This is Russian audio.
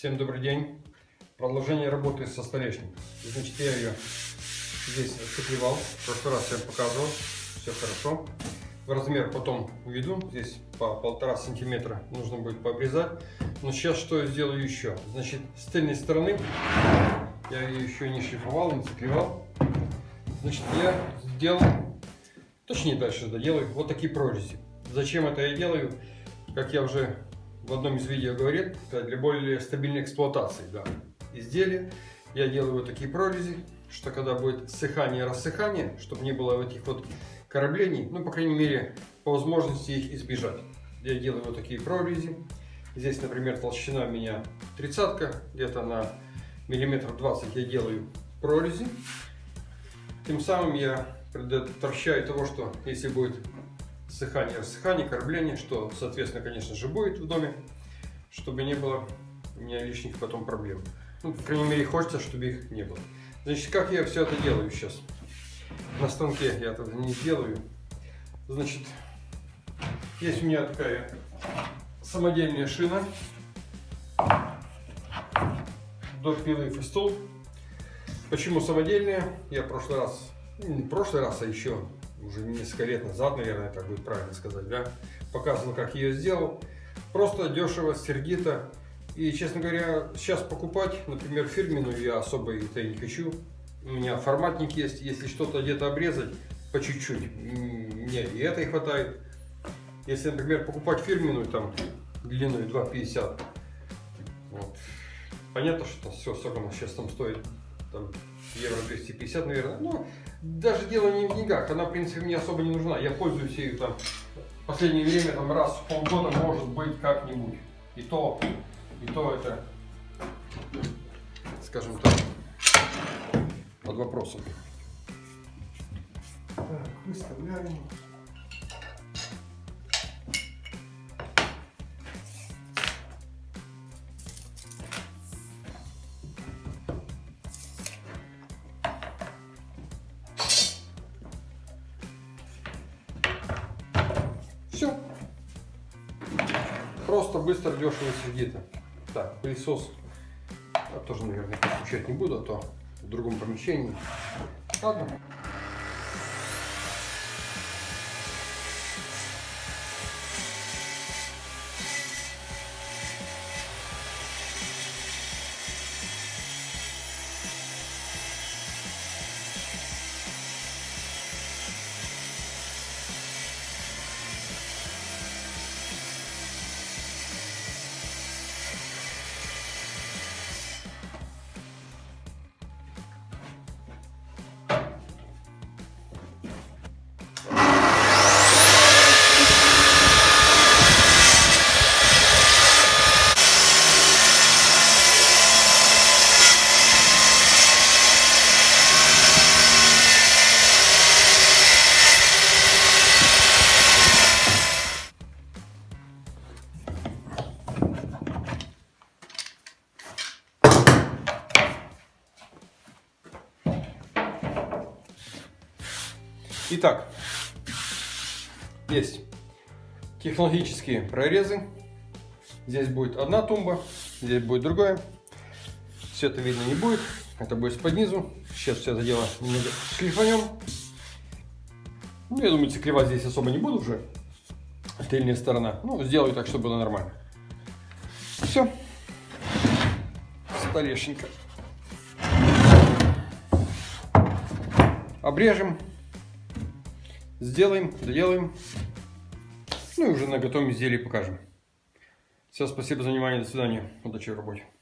Всем добрый день. Продолжение работы со столешницей. Значит, я ее здесь отшпаклевал. В прошлый раз я вам показывал. Все хорошо. В размер потом введу. Здесь по 1,5 сантиметра нужно будет пообрезать. Но сейчас что я сделаю еще? Значит, с тыльной стороны я ее еще не шлифовал, не циклевал. Значит, я сделал, точнее дальше доделаю, вот такие прорези. Зачем это я делаю? Как я уже в одном из видео говорил, для более стабильной эксплуатации изделия, я делаю вот такие прорези, что когда будет ссыхание и рассыхание, чтобы не было вот этих вот кораблений, ну, по крайней мере, по возможности их избежать. Я делаю вот такие прорези. Здесь, например, толщина у меня 30-ка, где-то на миллиметров 20 я делаю прорези. Тем самым я предотвращаю того, что если будет ссыхание, рассыхание, корабление, что, соответственно, конечно же, будет в доме, чтобы не было у меня лишних потом проблем. Ну, по крайней мере, хочется, чтобы их не было. Значит, как я все это делаю сейчас? На станке я это не делаю. Значит, есть у меня такая самодельная шина до пилы фестул. Почему самодельная? Я не прошлый раз, а еще уже несколько лет назад, наверное, так будет правильно сказать, да, показывал, как я ее сделал. Просто дешево, сердито. И, честно говоря, сейчас покупать, например, фирменную я особо это не хочу. У меня форматник есть, если что-то где-то обрезать, по чуть-чуть. Мне и этой хватает. Если, например, покупать фирменную, там, длиной 2,50, вот. Понятно, что все, сколько она сейчас там стоит, там, евро 250, наверное. Но даже дело не в деньгах, она, в принципе, мне особо не нужна. Я пользуюсь ею там в последнее время, там, раз в полгода, может быть, как-нибудь. И то это, скажем так, под вопросом. Так, выставляем. Все. Просто, быстро, дешево, сердито. Так, пылесос я тоже, наверное, подключать не буду, а то в другом помещении. Ладно. Итак, есть технологические прорезы. Здесь будет одна тумба, здесь будет другая. Все это видно не будет, это будет под низу. Сейчас все это дело немного шлифанем. Ну, я думаю, циклевать здесь особо не буду уже. Тыльная сторона. Ну, сделаю так, чтобы было нормально. Все. Столешенька. Обрежем. Сделаем, доделаем. Ну и уже на готовом изделии покажем. Все, спасибо за внимание, до свидания. Удачи в работе.